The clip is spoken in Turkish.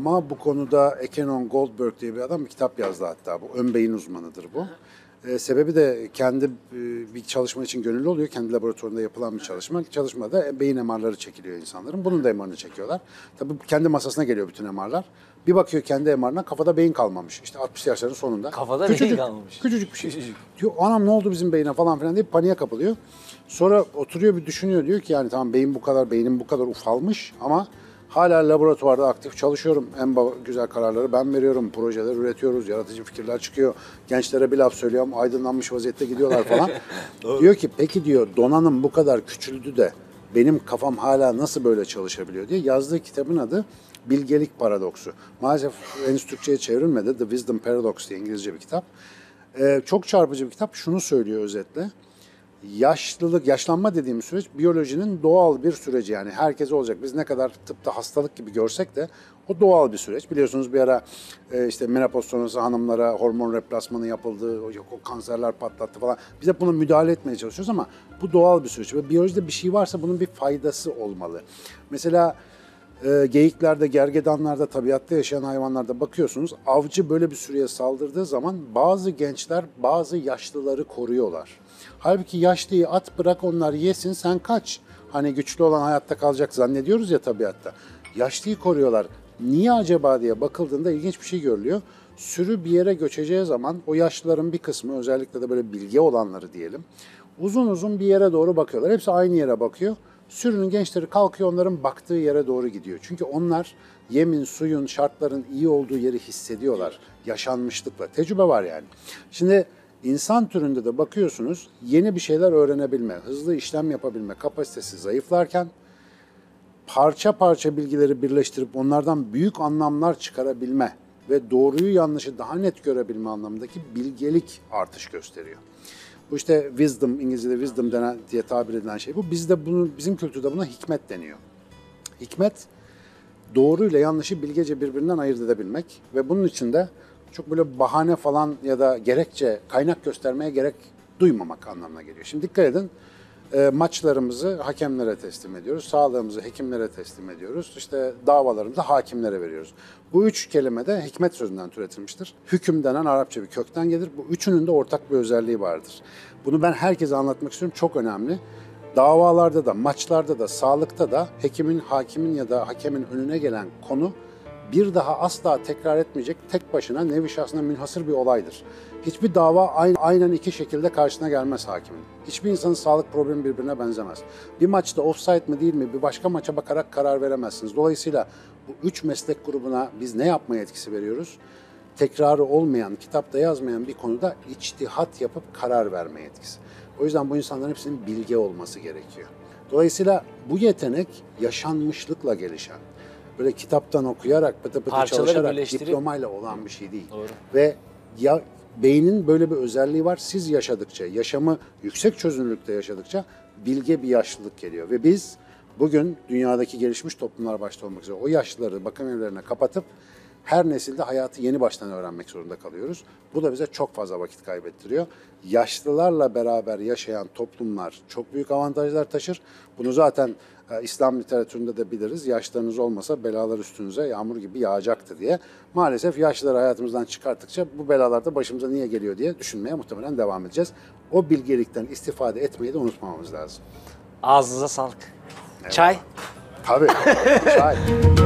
Ama bu konuda Ekenon Goldberg diye bir adam bir kitap yazdı hatta. Bu ön beyin uzmanıdır bu. Sebebi de kendi bir çalışma için gönüllü oluyor. Kendi laboratuvarında yapılan bir çalışma. Çalışmada beyin MR'ları çekiliyor insanların. Bunun da MR'ını çekiyorlar. Tabii kendi masasına geliyor bütün MR'lar. Bir bakıyor kendi MR'ına kafada beyin kalmamış. İşte 60 yaşların sonunda. Kafada beyin kalmamış. Küçücük bir şey. Diyor anam ne oldu bizim beyine falan filan deyip paniğe kapılıyor. Sonra oturuyor bir düşünüyor diyor ki yani tamam beynim bu kadar ufalmış ama hala laboratuvarda aktif çalışıyorum. En güzel kararları ben veriyorum. Projeler üretiyoruz. Yaratıcı fikirler çıkıyor. Gençlere bir laf söylüyorum. Aydınlanmış vaziyette gidiyorlar falan. Diyor ki peki diyor donanım bu kadar küçüldü de benim kafam hala nasıl böyle çalışabiliyor diye yazdığı kitabın adı Bilgelik Paradoksu. Maalesef henüz Türkçe'ye çevrilmedi. The Wisdom Paradox diye İngilizce bir kitap. Çok çarpıcı bir kitap. Şunu söylüyor özetle. Yaşlanma dediğimiz süreç biyolojinin doğal bir süreci yani herkese olacak. Biz ne kadar tıpta hastalık gibi görsek de o doğal bir süreç. Biliyorsunuz bir ara işte menopoz sonrası hanımlara hormon replasmanı yapıldı, o kanserler patlattı falan. Biz hep buna müdahale etmeye çalışıyoruz ama bu doğal bir süreç ve biyolojide bir şey varsa bunun bir faydası olmalı. Mesela geyiklerde, gergedanlarda, tabiatta yaşayan hayvanlarda bakıyorsunuz avcı böyle bir sürüye saldırdığı zaman bazı gençler bazı yaşlıları koruyorlar. Halbuki yaşlıyı at bırak onlar yesin sen kaç. Hani güçlü olan hayatta kalacak zannediyoruz ya tabiatta. Yaşlıyı koruyorlar. Niye acaba diye bakıldığında ilginç bir şey görülüyor. Sürü bir yere göçeceği zaman o yaşlıların bir kısmı özellikle de böyle bilge olanları diyelim. Uzun uzun bir yere doğru bakıyorlar. Hepsi aynı yere bakıyor. Sürünün gençleri kalkıyor onların baktığı yere doğru gidiyor. Çünkü onlar yemin, suyun, şartların iyi olduğu yeri hissediyorlar. Yaşanmışlıkla. Tecrübe var yani. Şimdi insan türünde de bakıyorsunuz yeni bir şeyler öğrenebilme, hızlı işlem yapabilme kapasitesi zayıflarken parça parça bilgileri birleştirip onlardan büyük anlamlar çıkarabilme ve doğruyu yanlışı daha net görebilme anlamındaki bilgelik artış gösteriyor. Bu işte wisdom, İngilizce'de wisdom diye tabir edilen şey bu. Bizim kültürde buna hikmet deniyor. Hikmet, doğruyla yanlışı bilgece birbirinden ayırt edebilmek ve bunun için de çok böyle bahane falan ya da gerekçe, kaynak göstermeye gerek duymamak anlamına geliyor. Şimdi dikkat edin, maçlarımızı hakemlere teslim ediyoruz, sağlığımızı hekimlere teslim ediyoruz, işte davalarımızı hakimlere veriyoruz. Bu üç kelime de hikmet sözünden türetilmiştir. Hüküm denen Arapça bir kökten gelir. Bu üçünün de ortak bir özelliği vardır. Bunu ben herkese anlatmak istiyorum, çok önemli. Davalarda da, maçlarda da, sağlıkta da hekimin, hakimin ya da hakemin önüne gelen konu bir daha asla tekrar etmeyecek tek başına nevi şahsına münhasır bir olaydır. Hiçbir dava aynen iki şekilde karşısına gelmez hakimin. Hiçbir insanın sağlık problemi birbirine benzemez. Bir maçta offside mi değil mi bir başka maça bakarak karar veremezsiniz. Dolayısıyla bu üç meslek grubuna biz ne yapmaya etkisi veriyoruz? Tekrarı olmayan, kitapta yazmayan bir konuda içtihat yapıp karar verme yetkisi. O yüzden bu insanların hepsinin bilge olması gerekiyor. Dolayısıyla bu yetenek yaşanmışlıkla gelişen, böyle kitaptan okuyarak, pıtı pıtı çalışarak, diplomayla olan bir şey değil. Doğru. Ve ya beynin böyle bir özelliği var. Siz yaşadıkça, yaşamı yüksek çözünürlükte yaşadıkça bilge bir yaşlılık geliyor. Ve biz bugün dünyadaki gelişmiş toplumlar başta olmak üzere o yaşlıları bakım evlerine kapatıp her nesilde hayatı yeni baştan öğrenmek zorunda kalıyoruz. Bu da bize çok fazla vakit kaybettiriyor. Yaşlılarla beraber yaşayan toplumlar çok büyük avantajlar taşır. Bunu zaten İslam literatüründe de biliriz. Yaşlarınız olmasa belalar üstünüze yağmur gibi yağacaktı diye. Maalesef yaşlıları hayatımızdan çıkarttıkça bu belalar da başımıza niye geliyor diye düşünmeye muhtemelen devam edeceğiz. O bilgelikten istifade etmeyi de unutmamamız lazım. Ağzınıza sağlık. Eyvallah. Çay? Tabii. Çay.